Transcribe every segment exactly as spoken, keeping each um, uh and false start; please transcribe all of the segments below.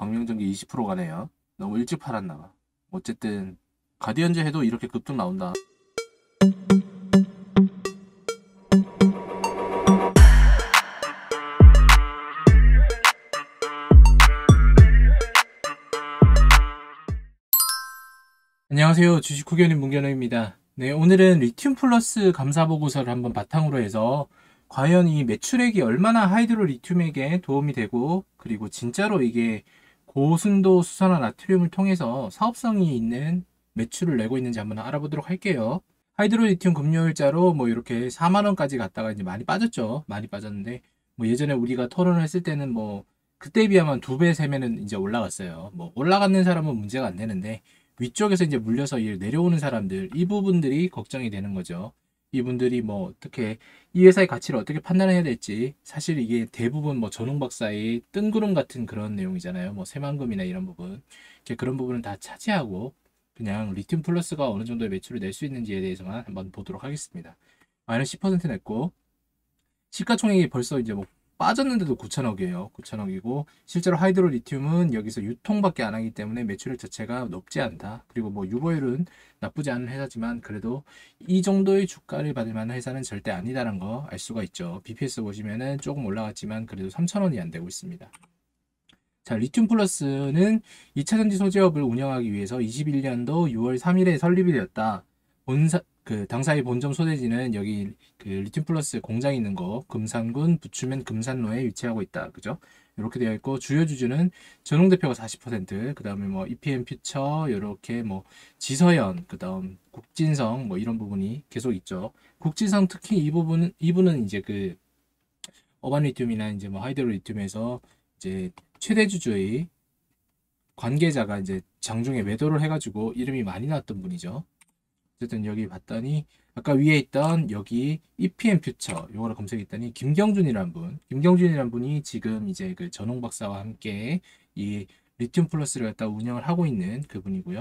광명전기 이십 퍼센트 가네요. 너무 일찍 팔았나봐. 어쨌든 가디언즈 해도 이렇게 급등 나온다. 안녕하세요. 주식 후견인 문견호입니다. 네, 오늘은 리튬 플러스 감사 보고서를 한번 바탕으로 해서 과연 이 매출액이 얼마나 하이드로 리튬에게 도움이 되고, 그리고 진짜로 이게 고순도 수산화 나트륨을 통해서 사업성이 있는 매출을 내고 있는지 한번 알아보도록 할게요. 하이드로 리튬 금요일자로 뭐 이렇게 사만 원까지 갔다가 이제 많이 빠졌죠. 많이 빠졌는데 뭐 예전에 우리가 토론을 했을 때는 뭐 그때에 비하면 두 배, 세 배는 이제 올라갔어요. 뭐 올라가는 사람은 문제가 안 되는데 위쪽에서 이제 물려서 내려오는 사람들, 이 부분들이 걱정이 되는 거죠. 이분들이 뭐 어떻게 이 회사의 가치를 어떻게 판단해야 될지, 사실 이게 대부분 뭐 전홍 박사의 뜬구름 같은 그런 내용이잖아요. 뭐 새만금이나 이런 부분, 이제 그런 부분은 다 차지하고 그냥 리튬 플러스가 어느 정도의 매출을 낼 수 있는지에 대해서만 한번 보도록 하겠습니다. 마이너스 십 퍼센트 냈고, 시가총액이 벌써 이제 뭐 빠졌는데도 구천억이에요. 구천억이고 실제로 하이드로 리튬은 여기서 유통밖에 안 하기 때문에 매출 자체가 높지 않다. 그리고 뭐 유보율은 나쁘지 않은 회사지만 그래도 이 정도의 주가를 받을 만한 회사는 절대 아니다라는 거 알 수가 있죠. 비피에스 보시면은 조금 올라갔지만 그래도 삼천 원이 안 되고 있습니다. 자, 리튬 플러스는 이 차 전지 소재업을 운영하기 위해서 이십일 년도 유월 삼일에 설립이 되었다. 본사 그 당사의 본점 소재지는 여기 그 리튬 플러스 공장이 있는 거 금산군 부추면 금산로에 위치하고 있다. 그죠? 이렇게 되어 있고 주요 주주는 전홍 대표가 사십 퍼센트, 그다음에 뭐 이피엠 퓨처, 이렇게 뭐 지서연, 그다음 국진성 뭐 이런 부분이 계속 있죠. 국진성 특히 이 부분은 이분은 이제 그 어반 리튬이나 이제 뭐 하이드로 리튬에서 이제 최대 주주의 관계자가 이제 장중에 매도를 해가지고 이름이 많이 나왔던 분이죠. 어쨌든 여기 봤더니 아까 위에 있던 여기 이피엠 퓨처 요거를 검색했더니 김경준이라는 분, 김경준이라는 분이 지금 이제 그 전홍 박사와 함께 이 리튬 플러스를 갖다 운영을 하고 있는 그분이고요.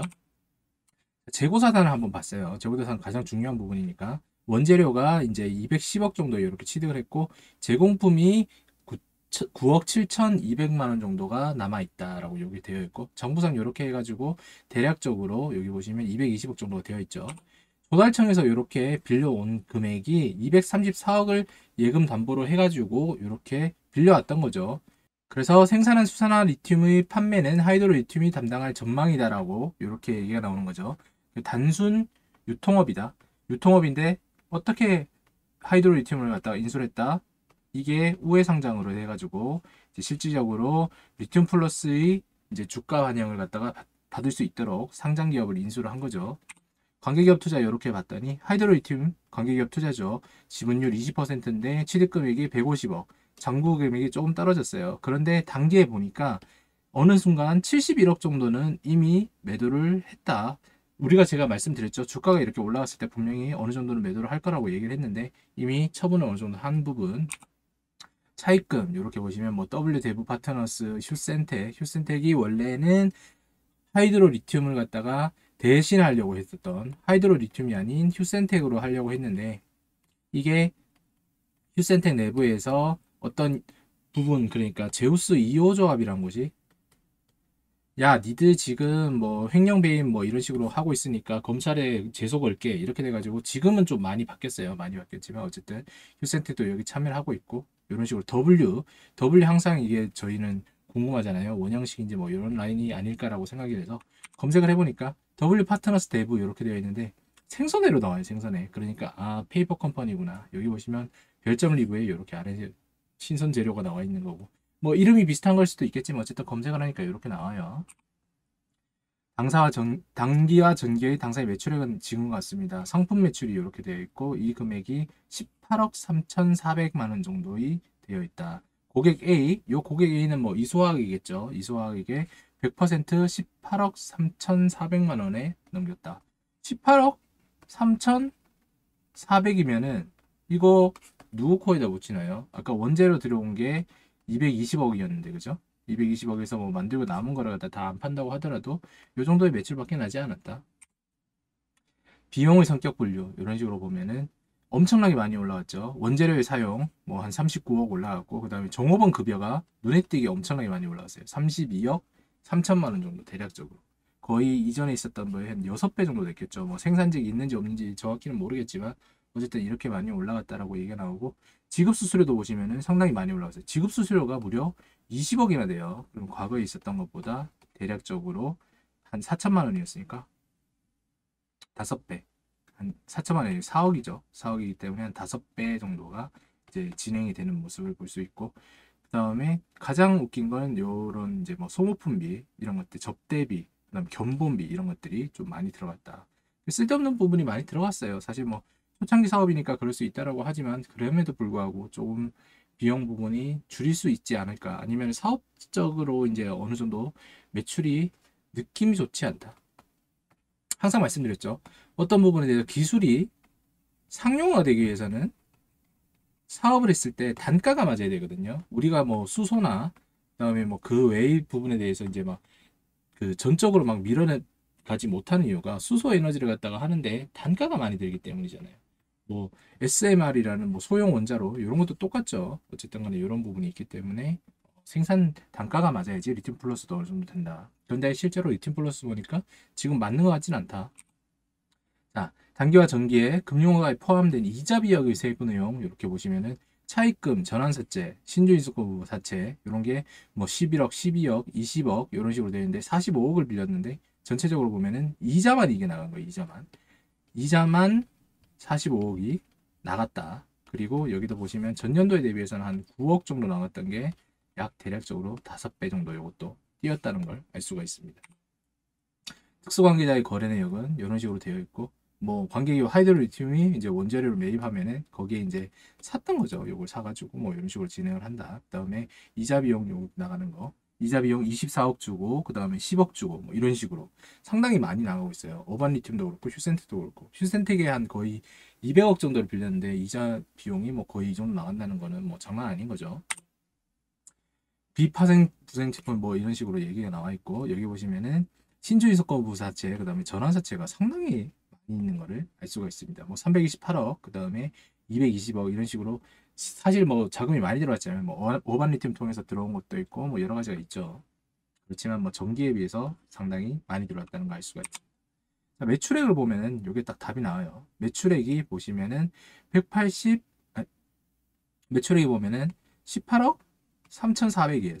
재고사단을 한번 봤어요. 재고사단 가장 중요한 부분이니까 원재료가 이제 이백십억 정도 이렇게 취득을 했고 제공품이 구억 칠천이백만 원 정도가 남아있다라고 여기 되어 있고 정부상 이렇게 해가지고 대략적으로 여기 보시면 이백이십억 정도가 되어 있죠. 조달청에서 이렇게 빌려온 금액이 이백삼십사억을 예금 담보로 해가지고 이렇게 빌려왔던 거죠. 그래서 생산한 수산화 리튬의 판매는 하이드로 리튬이 담당할 전망이다라고 이렇게 얘기가 나오는 거죠. 단순 유통업이다. 유통업인데 어떻게 하이드로 리튬을 갖다가 인수를 했다? 이게 우회 상장으로 해가지고 이제 실질적으로 리튬 플러스의 이제 주가 반영을 갖다가 받을 수 있도록 상장 기업을 인수를 한 거죠. 관계기업 투자 이렇게 봤더니 하이드로 리튬 관계기업 투자죠. 지분율 이십 퍼센트인데 취득 금액이 백오십억, 잔고 금액이 조금 떨어졌어요. 그런데 단기에 보니까 어느 순간 칠십일억 정도는 이미 매도를 했다. 우리가 제가 말씀드렸죠. 주가가 이렇게 올라갔을 때 분명히 어느 정도는 매도를 할 거라고 얘기를 했는데 이미 처분을 어느 정도 한 부분. 차입금 이렇게 보시면 뭐 W 대부 파트너스, 휴센텍, 휴센텍이 원래는 하이드로 리튬을 갖다가 대신하려고 했었던 하이드로 리튬이 아닌 휴센텍으로 하려고 했는데 이게 휴센텍 내부에서 어떤 부분, 그러니까 제우스 이 호 조합이란 곳이 야 니들 지금 뭐 횡령 배임 뭐 이런 식으로 하고 있으니까 검찰에 제소 걸게 이렇게 돼가지고 지금은 좀 많이 바뀌었어요. 많이 바뀌었지만 어쨌든 휴센텍도 여기 참여를 하고 있고 이런 식으로 W W 항상 이게 저희는 궁금하잖아요. 원형식인지 뭐 이런 라인이 아닐까라고 생각이 돼서 검색을 해보니까 W 파트너스 대부 이렇게 되어 있는데 생선회로 나와요. 생선회. 그러니까 아 페이퍼 컴퍼니구나. 여기 보시면 별점 리뷰에 이렇게 아래 신선 재료가 나와 있는 거고 뭐 이름이 비슷한 걸 수도 있겠지만 어쨌든 검색을 하니까 이렇게 나와요. 당사와 전, 단기와 전기의 당사의 매출액은 지금 같습니다. 상품 매출이 이렇게 되어 있고 이 금액이 십팔억 삼천사백만 원 정도이 되어 있다. 고객 A, 요 고객 A는 뭐 이소화학이겠죠. 이소화학에게 백 퍼센트 십팔억 삼천사백만 원에 넘겼다. 십팔억 삼천사백이면은 이거 누구 코에다 붙이나요? 아까 원재료 들어온 게 이백이십억이었는데 그죠? 이백이십억에서 뭐 만들고 남은 거를 갖다 다 안 판다고 하더라도 이 정도의 매출밖에 나지 않았다. 비용의 성격 분류 이런 식으로 보면은 엄청나게 많이 올라왔죠. 원재료의 사용 뭐 한 삼십구억 올라갔고 그 다음에 종업원 급여가 눈에 띄게 엄청나게 많이 올라왔어요. 삼십이억, 삼천만 원 정도 대략적으로. 거의 이전에 있었던 거에 한 여섯 배 정도 됐겠죠. 뭐 생산직이 있는지 없는지 정확히는 모르겠지만 어쨌든 이렇게 많이 올라갔다라고 얘기가 나오고, 지급 수수료도 보시면은 상당히 많이 올라갔어요. 지급 수수료가 무려 이십억이나 돼요. 그럼 과거에 있었던 것보다 대략적으로 한 사천만 원이었으니까 다섯 배, 한 사천만 원이 사억이죠. 사억이기 때문에 한 다섯 배 정도가 이제 진행이 되는 모습을 볼 수 있고, 그 다음에 가장 웃긴 건 요런 이제 뭐 소모품비 이런 것들, 접대비, 그다음 견본비 이런 것들이 좀 많이 들어갔다. 쓸데없는 부분이 많이 들어갔어요. 사실 뭐 초창기 사업이니까 그럴 수 있다라고 하지만 그럼에도 불구하고 조금 비용 부분이 줄일 수 있지 않을까, 아니면 사업적으로 이제 어느 정도 매출이 느낌이 좋지 않다. 항상 말씀드렸죠. 어떤 부분에 대해서 기술이 상용화되기 위해서는 사업을 했을 때 단가가 맞아야 되거든요. 우리가 뭐 수소나 그다음에 뭐 그 외의 부분에 대해서 이제 막 그 전적으로 막 밀어내 가지 못하는 이유가 수소 에너지를 갖다가 하는데 단가가 많이 들기 때문이잖아요. 뭐 에스엠알이라는 뭐 소형 원자로 이런 것도 똑같죠. 어쨌든 간에 이런 부분이 있기 때문에 생산 단가가 맞아야지 리튬 플러스도 어느 정도 된다. 그런데 실제로 리튬 플러스 보니까 지금 맞는 것 같진 않다. 자, 단기와 정기에 금융허가에 포함된 이자 비용의 세부 내용 이렇게 보시면은 차입금, 전환사채, 신주인수거 사채 이런 게 뭐 십일억, 십이억, 이십억 이런 식으로 되어 있는데 사십오억을 빌렸는데 전체적으로 보면은 이자만 이게 나간 거예요. 이자만. 이자만 사십오억이 나갔다. 그리고 여기도 보시면 전년도에 대비해서는 한 구억 정도 나갔던 게 약 대략적으로 다섯 배 정도 이것도 뛰었다는 걸 알 수가 있습니다. 특수관계자의 거래 내역은 이런 식으로 되어 있고, 뭐 관계기업 하이드로리튬이 이제 원재료를 매입하면은 거기에 이제 샀던 거죠. 이걸 사가지고 뭐 이런 식으로 진행을 한다. 그다음에 이자 비용 요 나가는 거, 이자 비용 이십사억 주고 그다음에 십억 주고 뭐 이런 식으로 상당히 많이 나가고 있어요. 어반리튬도 그렇고 휴센트도 그렇고, 휴센텍에 한 거의 이백억 정도를 빌렸는데 이자 비용이 뭐 거의 이 정도 나간다는 거는 뭐 장난 아닌 거죠. 비파생 부생채권 뭐 이런 식으로 얘기가 나와 있고, 여기 보시면은 신주이석거 부사채, 그 다음에 전환사채가 상당히 많이 있는 거를 알 수가 있습니다. 뭐 삼백이십팔억, 그 다음에 이백이십억 이런 식으로 사실 뭐 자금이 많이 들어왔잖아요. 뭐 어반리튬 통해서 들어온 것도 있고 뭐 여러 가지가 있죠. 그렇지만 뭐 전기에 비해서 상당히 많이 들어왔다는 거 알 수가 있죠. 자, 매출액을 보면은 이게 딱 답이 나와요. 매출액이 보시면은 백팔십, 아니, 매출액이 보면은 십팔억 삼천사백이에요.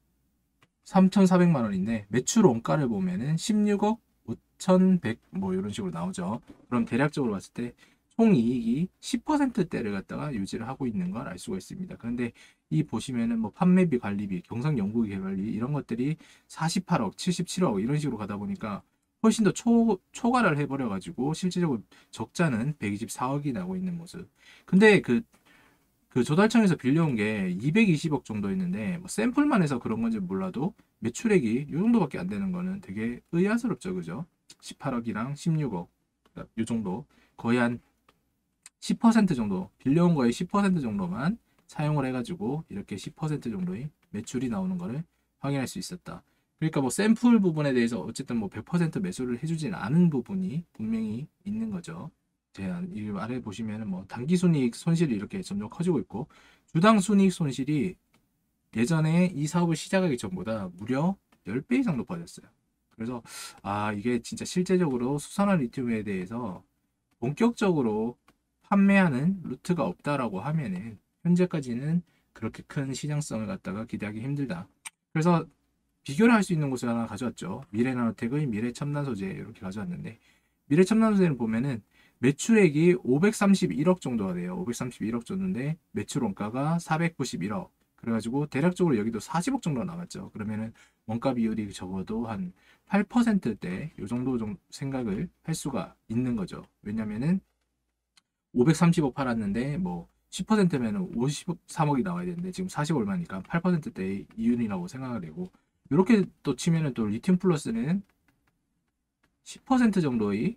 삼천사백만 원인데 매출 원가를 보면은 십육억 오천백 뭐 이런 식으로 나오죠. 그럼 대략적으로 봤을 때 총이익이 십 퍼센트대를 갖다가 유지를 하고 있는 걸 알 수가 있습니다. 그런데 이 보시면은 뭐 판매비, 관리비, 경상 연구 개발비 이런 것들이 사십팔억, 칠십칠억 이런 식으로 가다 보니까 훨씬 더 초, 초과를 해버려 가지고 실질적으로 적자는 백이십사억이 나고 있는 모습. 근데 그 그 조달청에서 빌려온 게 이백이십억 정도였는데 뭐 샘플만 해서 그런 건지 몰라도 매출액이 이 정도밖에 안 되는 거는 되게 의아스럽죠, 그죠? 십팔억이랑 십육억 이 정도, 거의 한 십 퍼센트 정도, 빌려온 거의 십 퍼센트 정도만 사용을 해가지고 이렇게 십 퍼센트 정도의 매출이 나오는 거를 확인할 수 있었다. 그러니까 뭐 샘플 부분에 대해서 어쨌든 뭐 백 퍼센트 매수를 해주진 않은 부분이 분명히 있는 거죠. 제한 이 아래 보시면은 뭐 단기 순이익 손실이 이렇게 점점 커지고 있고, 주당 순이익 손실이 예전에 이 사업을 시작하기 전보다 무려 십 배 이상 높아졌어요. 그래서 아 이게 진짜 실제적으로 수산화 리튬에 대해서 본격적으로 판매하는 루트가 없다라고 하면은 현재까지는 그렇게 큰 시장성을 갖다가 기대하기 힘들다. 그래서 비교를 할 수 있는 곳을 하나 가져왔죠. 미래나노텍의 미래첨단소재 이렇게 가져왔는데, 미래첨단소재를 보면은 매출액이 오백삼십일억 정도가 돼요. 오백삼십일억 정도인데 매출 원가가 사백구십일억. 그래가지고 대략적으로 여기도 사십억 정도가 남았죠. 그러면은 원가 비율이 적어도 한 팔 퍼센트대 이 정도 좀 생각을 할 수가 있는 거죠. 왜냐면은 오백삼십억 팔았는데 뭐 십 퍼센트면은 오십삼억이 나와야 되는데 지금 사십 얼마니까 팔 퍼센트대의 이윤이라고 생각을 되고, 이렇게 또 치면은 또 리튬 플러스는 십 퍼센트 정도의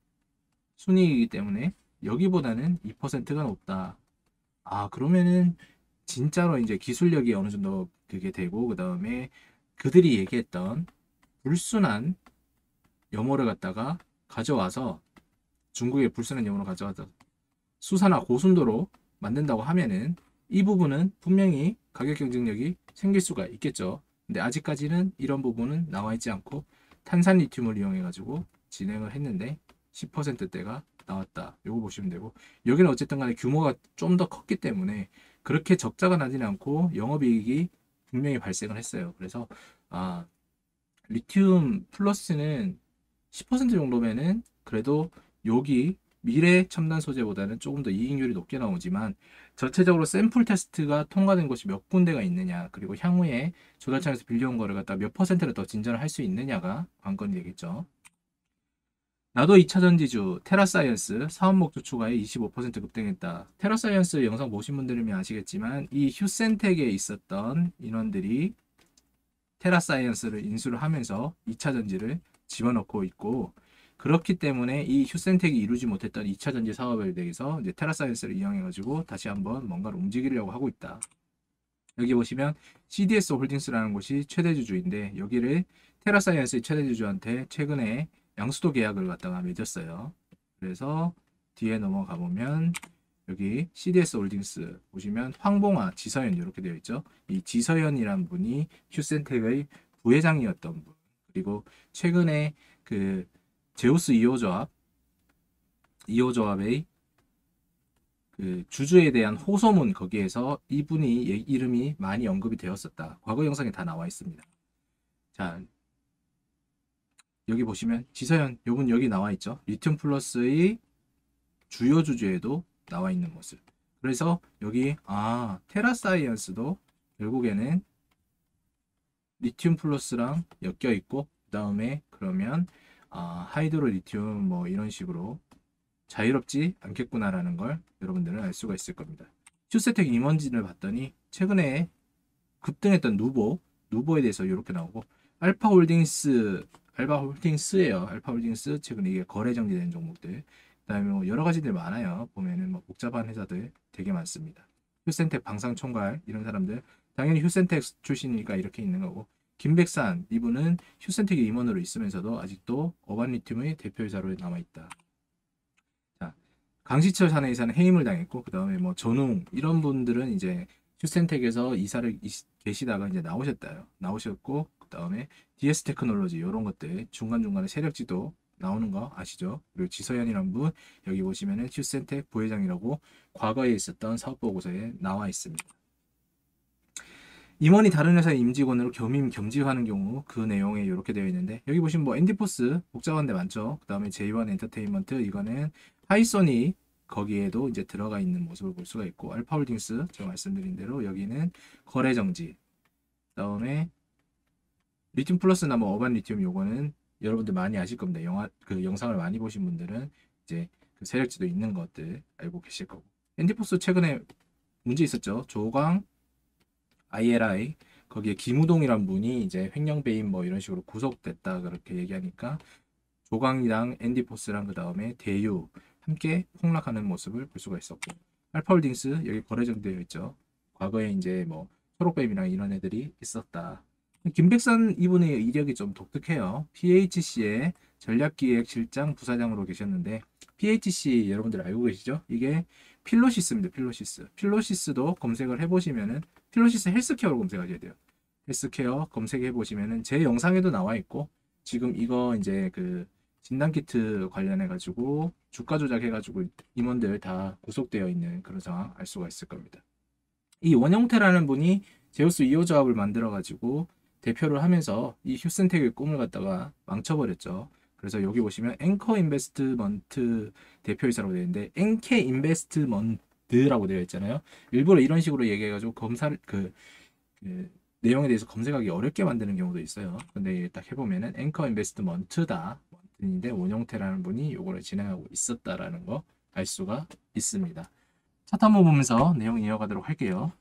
순이익이기 때문에 여기보다는 이 퍼센트가 높다. 아, 그러면은 진짜로 이제 기술력이 어느 정도 그게 되고, 그 다음에 그들이 얘기했던 불순한 염호를 갖다가 가져와서, 중국의 불순한 염호를 가져와서 수산화 고순도로 만든다고 하면은 이 부분은 분명히 가격 경쟁력이 생길 수가 있겠죠. 근데 아직까지는 이런 부분은 나와 있지 않고 탄산 리튬을 이용해 가지고 진행을 했는데 십 퍼센트대가 나왔다. 요거 보시면 되고, 여기는 어쨌든 간에 규모가 좀 더 컸기 때문에 그렇게 적자가 나지는 않고 영업이익이 분명히 발생을 했어요. 그래서 아, 리튬 플러스는 십 퍼센트 정도면은 그래도 여기 미래 첨단 소재보다는 조금 더 이익률이 높게 나오지만, 전체적으로 샘플 테스트가 통과된 곳이 몇 군데가 있느냐, 그리고 향후에 조달청에서 빌려온 거를 갖다 몇 퍼센트를 더 진전을 할 수 있느냐가 관건이 되겠죠. 나도 이 차 전지주 테라사이언스 사업 목표 추가에 이십오 퍼센트 급등했다. 테라사이언스 영상 보신 분들이면 아시겠지만 이 휴센텍에 있었던 인원들이 테라사이언스를 인수를 하면서 이 차 전지를 집어넣고 있고, 그렇기 때문에 이 휴센텍이 이루지 못했던 이 차 전지 사업에 대해서 이제 테라사이언스를 이용해가지고 다시 한번 뭔가를 움직이려고 하고 있다. 여기 보시면 씨디에스 홀딩스라는 곳이 최대주주인데, 여기를 테라사이언스의 최대주주한테 최근에 양수도 계약을 갖다가 맺었어요. 그래서 뒤에 넘어가 보면 여기 씨디에스 홀딩스 보시면 황봉아, 지서연 이렇게 되어 있죠. 이 지서연이란 분이 휴센텍의 부회장이었던 분, 그리고 최근에 그 제우스 이 호 조합 이 호 조합의 그 주주에 대한 호소문, 거기에서 이분이 이름이 많이 언급이 되었었다. 과거 영상에 다 나와 있습니다. 자, 여기 보시면 지서연 요분 여기 나와 있죠. 리튬 플러스의 주요 주주에도 나와 있는 모습. 그래서 여기 아 테라사이언스도 결국에는 리튬 플러스랑 엮여 있고, 그 다음에 그러면 아 하이드로 리튬 뭐 이런 식으로 자유롭지 않겠구나라는 걸 여러분들은 알 수가 있을 겁니다. 휴세텍 임원진을 봤더니 최근에 급등했던 누보 누보에 대해서 이렇게 나오고, 알파홀딩스 알파홀딩스예요. 알파홀딩스 최근에 이게 거래 정지된 종목들, 그다음에 뭐 여러 가지들 많아요. 보면은 뭐 복잡한 회사들 되게 많습니다. 휴센텍 방상총괄 이런 사람들 당연히 휴센텍 출신이니까 이렇게 있는 거고, 김백산 이분은 휴센텍의 임원으로 있으면서도 아직도 어반리튬의 대표이사로 남아 있다. 자, 강시철 사내이사는 해임을 당했고, 그 다음에 뭐 전웅 이런 분들은 이제 휴센텍에서 이사를 계시다가 이제 나오셨다요. 나오셨고, 그 다음에 디에스 테크놀로지 이런 것들 중간중간에 세력지도 나오는 거 아시죠? 그리고 지서연이란 분 여기 보시면은 휴센텍 부회장이라고 과거에 있었던 사업보고서에 나와 있습니다. 임원이 다른 회사의 임직원으로 겸임 겸직하는 경우 그 내용에 이렇게 되어 있는데, 여기 보시면 뭐 엔디포스 복잡한 데 많죠. 그 다음에 제이원 엔터테인먼트 이거는 하이소니 거기에도 이제 들어가 있는 모습을 볼 수가 있고, 알파홀딩스 제가 말씀드린 대로 여기는 거래 정지, 그 다음에 리튬 플러스나 뭐 어반 리튬 요거는 여러분들 많이 아실 겁니다. 영화 그 영상을 많이 보신 분들은 이제 그 세력지도 있는 것들 알고 계실 거고, 엔디포스 최근에 문제 있었죠. 조광 아이엘아이 거기에 김우동이란 분이 이제 횡령 배임 뭐 이런 식으로 구속됐다 그렇게 얘기하니까 조광이랑 엔디포스랑 그 다음에 대유 함께 폭락하는 모습을 볼 수가 있었고, 알파홀딩스 여기 거래 정되어 있죠. 과거에 이제 뭐 초록뱀이랑 이런 애들이 있었다. 김백산 이분의 이력이 좀 독특해요. 피에이치씨의 전략기획실장 부사장으로 계셨는데, 피에이치씨 여러분들 알고 계시죠? 이게 필로시스입니다. 필로시스. 필로시스도 검색을 해보시면은 필로시스 헬스케어로 검색하셔야 돼요. 헬스케어 검색해 보시면은 제 영상에도 나와 있고, 지금 이거 이제 그 진단키트 관련해 가지고 주가 조작해 가지고 임원들 다 구속되어 있는 그런 상황 알 수가 있을 겁니다. 이 원영태라는 분이 제우스 이 호 조합을 만들어 가지고 대표를 하면서 이 휴센텍의 꿈을 갖다가 망쳐버렸죠. 그래서 여기 보시면 앵커 인베스트먼트 대표이사라고 되어 있는데 앵케 인베스트먼트라고 되어 있잖아요. 일부러 이런 식으로 얘기해가지고 검사를 그, 그 내용에 대해서 검색하기 어렵게 만드는 경우도 있어요. 근데 딱 해보면은 앵커 인베스트먼트다 인데 원영태라는 분이 이거를 진행하고 있었다라는 거 알 수가 있습니다. 차트 한번 보면서 내용 이어가도록 할게요.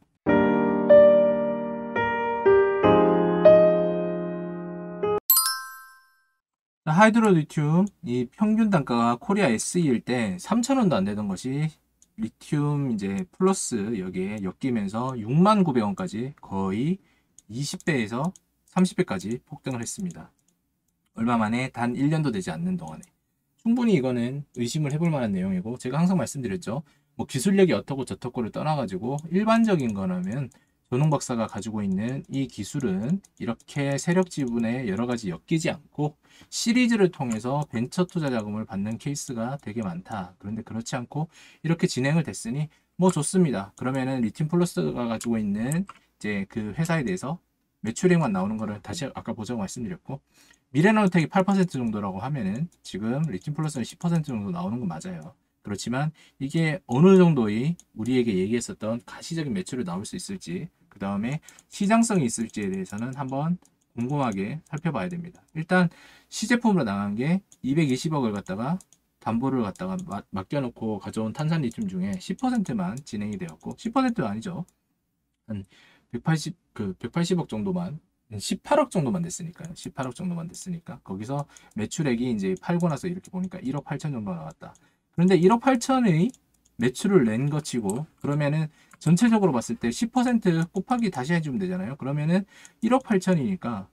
하이드로 리튬 이 평균 단가가 코리아 에스이일 때 삼천 원도 안 되던 것이 리튬 이제 플러스 여기에 엮이면서 육만 구백 원까지 거의 이십 배에서 삼십 배까지 폭등을 했습니다. 얼마 만에 단 일 년도 되지 않는 동안에. 충분히 이거는 의심을 해볼 만한 내용이고, 제가 항상 말씀드렸죠. 뭐 기술력이 어떻고 저떻고를 떠나가지고 일반적인 거라면 조농 박사가 가지고 있는 이 기술은 이렇게 세력 지분에 여러 가지 엮이지 않고 시리즈를 통해서 벤처 투자 자금을 받는 케이스가 되게 많다. 그런데 그렇지 않고 이렇게 진행을 됐으니 뭐 좋습니다. 그러면은 리튬 플러스가 가지고 있는 이제 그 회사에 대해서 매출액만 나오는 거를 다시 아까 보자고 말씀드렸고, 미래나노텍이 팔 퍼센트 정도라고 하면은 지금 리튬 플러스는 십 퍼센트 정도 나오는 건 맞아요. 그렇지만 이게 어느 정도의 우리에게 얘기했었던 가시적인 매출을 나올 수 있을지, 그 다음에 시장성이 있을지에 대해서는 한번 꼼꼼하게 살펴봐야 됩니다. 일단 시제품으로 나간 게 이백이십억을 갖다가 담보를 갖다가 맡겨놓고 가져온 탄산 리튬 중에 십 퍼센트만 진행이 되었고, 십 퍼센트가 아니죠. 한 백팔십, 그 백팔십억 정도만, 십팔억 정도만 됐으니까요. 십팔억 정도만 됐으니까. 거기서 매출액이 이제 팔고 나서 이렇게 보니까 일억 팔천 정도 나왔다. 그런데 일억 팔천의 매출을 낸 것 치고, 그러면은 전체적으로 봤을 때 십 퍼센트 곱하기 다시 해주면 되잖아요. 그러면은 일억 팔천이니까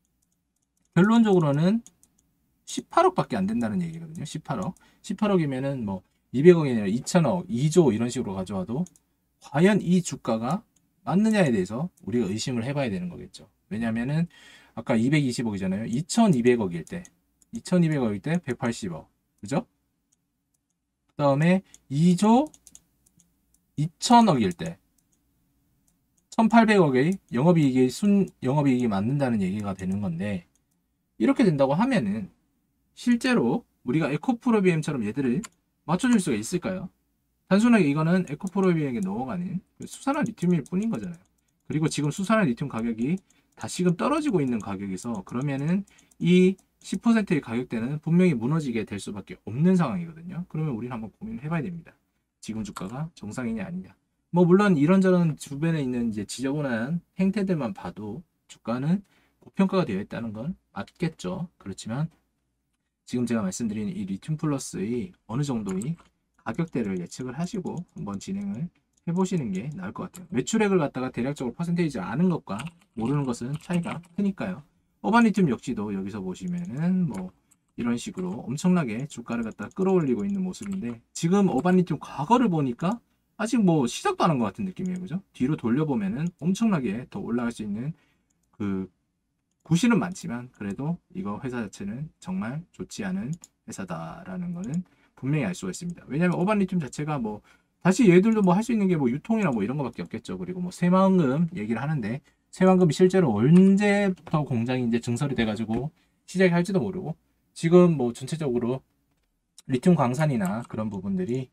결론적으로는 십팔억밖에 안 된다는 얘기거든요. 십팔억. 십팔억이면은 뭐 이백억이 아니라 이천억, 이조 이런 식으로 가져와도 과연 이 주가가 맞느냐에 대해서 우리가 의심을 해봐야 되는 거겠죠. 왜냐면은 아까 이백이십억이잖아요. 이천이백억일 때, 이천이백억일 때 백팔십억. 그죠? 그 다음에 이조 이천억일 때 천팔백억의 영업이익이 순 영업이익이 맞는다는 얘기가 되는 건데, 이렇게 된다고 하면은 실제로 우리가 에코프로비엠처럼 얘들을 맞춰줄 수가 있을까요? 단순하게 이거는 에코프로비엠에게 넘어가는 수산화 리튬일 뿐인 거잖아요. 그리고 지금 수산화 리튬 가격이 다시금 떨어지고 있는 가격에서, 그러면은 이 십 퍼센트의 가격대는 분명히 무너지게 될 수밖에 없는 상황이거든요. 그러면 우리는 한번 고민을 해봐야 됩니다. 지금 주가가 정상이냐 아니냐. 뭐 물론 이런저런 주변에 있는 이제 지저분한 행태들만 봐도 주가는 고평가가 되어 있다는 건 맞겠죠. 그렇지만 지금 제가 말씀드린 이 리튬 플러스의 어느 정도의 가격대를 예측을 하시고 한번 진행을 해보시는 게 나을 것 같아요. 매출액을 갖다가 대략적으로 퍼센테이지 아는 것과 모르는 것은 차이가 크니까요. 어반리튬 역시도 여기서 보시면은 뭐 이런 식으로 엄청나게 주가를 갖다 끌어올리고 있는 모습인데, 지금 어반리튬 과거를 보니까 아직 뭐 시작도 안 한 것 같은 느낌이에요. 그죠? 뒤로 돌려보면은 엄청나게 더 올라갈 수 있는 그 구실은 많지만, 그래도 이거 회사 자체는 정말 좋지 않은 회사다라는 거는 분명히 알 수가 있습니다. 왜냐하면 어반리튬 자체가 뭐 다시 얘들도 뭐 할 수 있는 게 뭐 유통이나 뭐 이런 거밖에 없겠죠. 그리고 뭐 새마은금 얘기를 하는데, 새마은금이 실제로 언제부터 공장이 이제 증설이 돼가지고 시작이 할지도 모르고, 지금 뭐 전체적으로 리튬 광산이나 그런 부분들이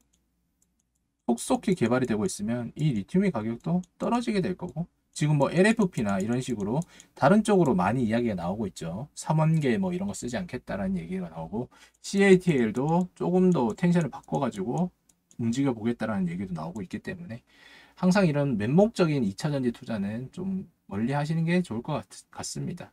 속속히 개발이 되고 있으면 이 리튬의 가격도 떨어지게 될 거고, 지금 뭐 엘에프피나 이런 식으로 다른 쪽으로 많이 이야기가 나오고 있죠. 삼원계 뭐 이런 거 쓰지 않겠다라는 얘기가 나오고, 씨에이티엘도 조금 더 텐션을 바꿔가지고 움직여 보겠다라는 얘기도 나오고 있기 때문에, 항상 이런 맹목적인 이차 전지 투자는 좀 멀리 하시는 게 좋을 것 같, 같습니다.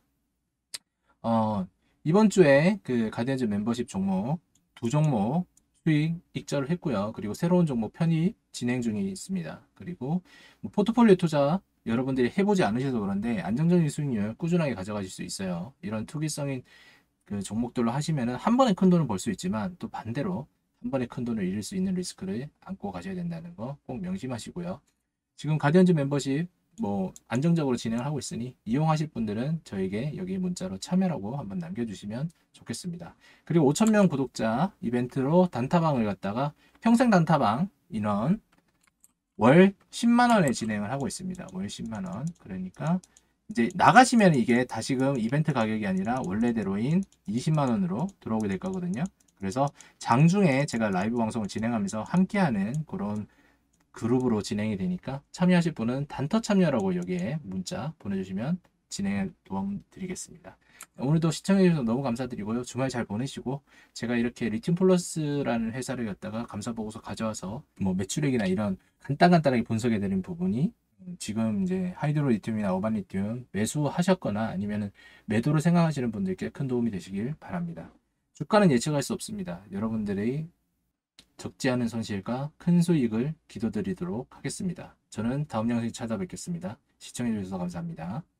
어, 이번 주에 그 가디언즈 멤버십 종목 두 종목 수익 익절을 했고요. 그리고 새로운 종목 편입 진행 중에 있습니다. 그리고 뭐 포트폴리오 투자 여러분들이 해보지 않으셔서 그런데 안정적인 수익률 꾸준하게 가져가실 수 있어요. 이런 투기성인 그 종목들로 하시면은 한 번에 큰 돈을 벌 수 있지만, 또 반대로 한 번에 큰 돈을 잃을 수 있는 리스크를 안고 가셔야 된다는 거 꼭 명심하시고요. 지금 가디언즈 멤버십 뭐 안정적으로 진행을 하고 있으니 이용하실 분들은 저에게 여기 문자로 참여라고 한번 남겨주시면 좋겠습니다. 그리고 오천 명 구독자 이벤트로 단타방을 갖다가 평생 단타방 인원 월 십만 원에 진행을 하고 있습니다. 월 십만 원. 그러니까 이제 나가시면 이게 다시금 이벤트 가격이 아니라 원래대로인 이십만 원으로 들어오게 될 거거든요. 그래서 장중에 제가 라이브 방송을 진행하면서 함께하는 그런 그룹으로 진행이 되니까, 참여하실 분은 단터 참여라고 여기에 문자 보내주시면 진행에 도움 드리겠습니다. 오늘도 시청해주셔서 너무 감사드리고요. 주말 잘 보내시고, 제가 이렇게 리튬 플러스라는 회사를 갖다가 감사보고서 가져와서 뭐 매출액이나 이런 간단간단하게 분석해 드린 부분이 지금 이제 하이드로 리튬이나 어반 리튬 매수하셨거나 아니면 매도를 생각하시는 분들께 큰 도움이 되시길 바랍니다. 주가는 예측할 수 없습니다. 여러분들의 적지 않은 손실과 큰 수익을 기도드리도록 하겠습니다. 저는 다음 영상에 찾아뵙겠습니다. 시청해주셔서 감사합니다.